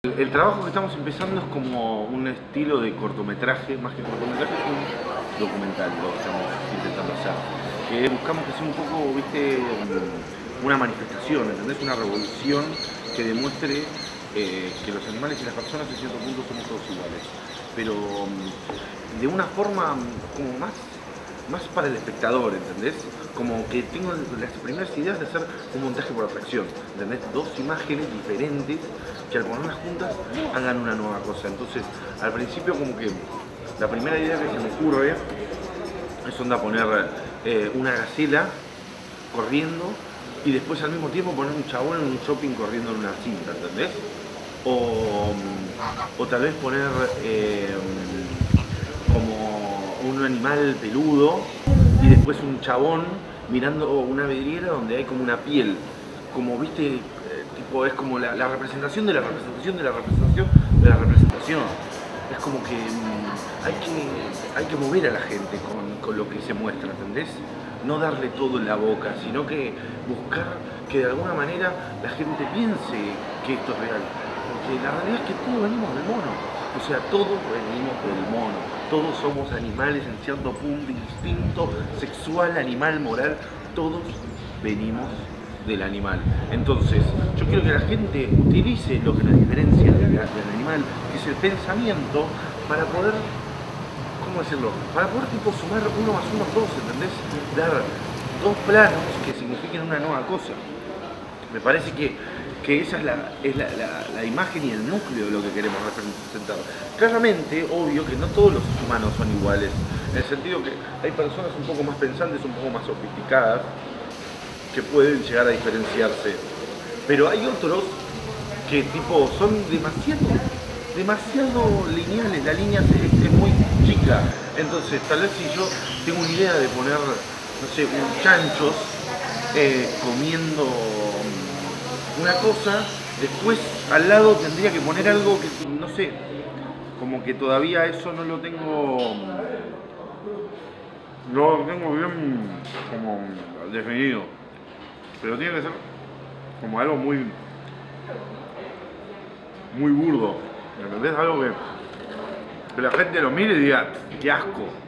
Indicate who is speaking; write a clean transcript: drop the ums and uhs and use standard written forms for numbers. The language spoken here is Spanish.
Speaker 1: El trabajo que estamos empezando es como un estilo de cortometraje, más que cortometraje, es un documental, lo que estamos intentando hacer. Que buscamos que sea un poco, viste, una manifestación, ¿entendés? Una revolución que demuestre que los animales y las personas en cierto punto somos todos iguales. Pero de una forma como más para el espectador, ¿entendés? Como que tengo las primeras ideas de hacer un montaje por atracción, ¿entendés? Dos imágenes diferentes que al ponerlas juntas hagan una nueva cosa. Entonces, al principio como que la primera idea que se me ocurre es onda poner una gacela corriendo y después al mismo tiempo poner un chabón en un shopping corriendo en una cinta, ¿entendés? O tal vez poner como un animal peludo y después un chabón mirando una vidriera donde hay como una piel, como viste, tipo es como la representación de la representación de la representación de la representación. Es como que hay que mover a la gente con lo que se muestra, ¿entendés? No darle todo en la boca, sino que buscar que de alguna manera la gente piense que esto es real. Porque la realidad es que todos venimos del mono. O sea, todos venimos del mono. Todos somos animales en cierto punto, instinto sexual, animal, moral. Todos venimos del animal. Entonces, yo quiero que la gente utilice lo que nos diferencia del animal, que es el pensamiento, para poder, ¿cómo decirlo? Para poder tipo sumar 1 más 1 es 2, ¿entendés? Dar dos planos que signifiquen una nueva cosa. Me parece que esa es la imagen y el núcleo de lo que queremos representar. Claramente, obvio que no todos los humanos son iguales, en el sentido que hay personas un poco más pensantes, un poco más sofisticadas, que pueden llegar a diferenciarse. Pero hay otros que tipo son demasiado lineales, la línea es muy chica. Entonces, tal vez si yo tengo una idea de poner, no sé, un chanchos comiendo una cosa, después al lado tendría que poner algo que, no sé, como que todavía eso no lo tengo bien como definido, pero tiene que ser como algo muy burdo, ¿entendés? Algo que la gente lo mire y diga, qué asco.